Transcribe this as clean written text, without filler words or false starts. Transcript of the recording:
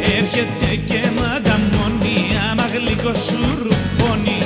Έρχεται και μ' ανταμώνει, άμα γλυκό σου ρουπώνει.